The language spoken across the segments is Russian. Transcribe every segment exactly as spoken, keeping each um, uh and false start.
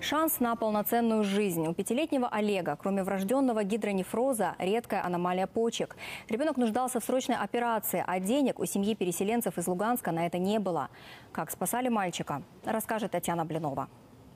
Шанс на полноценную жизнь. У пятилетнего Олега, кроме врожденного гидронефроза, редкая аномалия почек. Ребенок нуждался в срочной операции, а денег у семьи переселенцев из Луганска на это не было. Как спасали мальчика, расскажет Татьяна Блинова.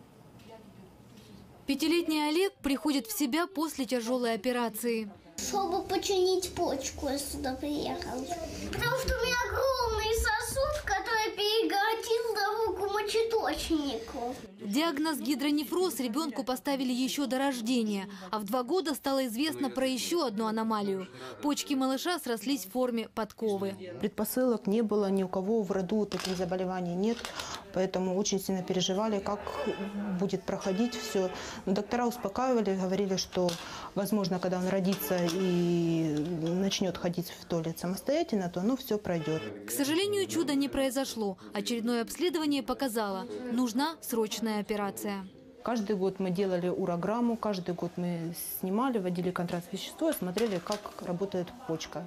Пятилетний Олег приходит в себя после тяжелой операции. Чтобы починить почку, я сюда приехал. Потому что у меня огромный сосуд, который перегородил дорогу мочеточнику. Диагноз гидронефроз ребенку поставили еще до рождения, а в два года стало известно про еще одну аномалию. Почки малыша срослись в форме подковы. Предпосылок не было, ни у кого в роду таких заболеваний нет, поэтому очень сильно переживали, как будет проходить все. Но доктора успокаивали, говорили, что, возможно, когда он родится и начнет ходить в туалет самостоятельно, то оно все пройдет. К сожалению, чуда не произошло. Очередное обследование показало – нужна срочная операция. Каждый год мы делали урограмму, каждый год мы снимали, вводили контраст-вещество и смотрели, как работает почка.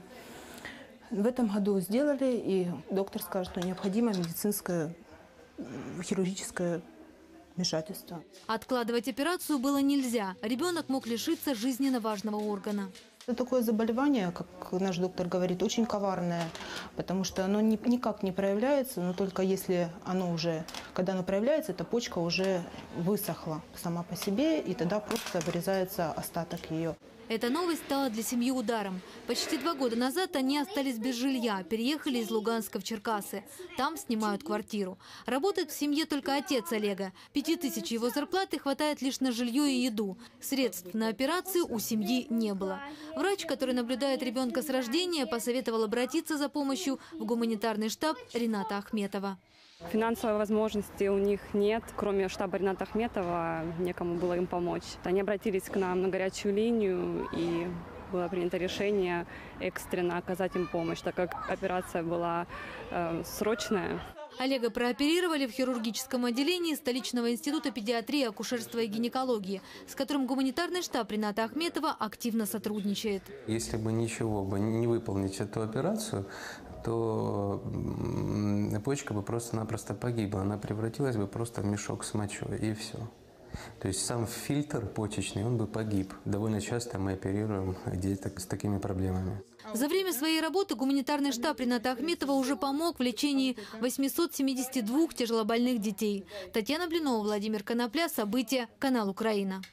В этом году сделали, и доктор сказал, что необходимо медицинское, хирургическое вмешательство. Откладывать операцию было нельзя. Ребенок мог лишиться жизненно важного органа. Это такое заболевание, как наш доктор говорит, очень коварное, потому что оно ни, никак не проявляется, но только если оно уже, когда оно проявляется, эта почка уже высохла сама по себе, и тогда просто вырезается остаток ее. Эта новость стала для семьи ударом. Почти два года назад они остались без жилья, переехали из Луганска в Черкассы. Там снимают квартиру. Работает в семье только отец Олега. Пяти тысяч его зарплаты хватает лишь на жилье и еду. Средств на операцию у семьи не было. Врач, который наблюдает ребенка с рождения, посоветовал обратиться за помощью в гуманитарный штаб Рината Ахметова. Финансовой возможности у них нет. Кроме штаба Рината Ахметова, некому было им помочь. Они обратились к нам на горячую линию, и было принято решение экстренно оказать им помощь, так как операция была э, срочная. Олега прооперировали в хирургическом отделении столичного института педиатрии, акушерства и гинекологии, с которым гуманитарный штаб Рината Ахметова активно сотрудничает. Если бы ничего бы не выполнить эту операцию, то почка бы просто-напросто погибла. Она превратилась бы просто в мешок с мочой, и все. То есть сам фильтр почечный, он бы погиб. Довольно часто мы оперируем деток с такими проблемами. За время своей работы гуманитарный штаб Рината Ахметова уже помог в лечении восьмисот семидесяти двух тяжелобольных детей. Татьяна Блинова, Владимир Конопля. События. Канал Украина.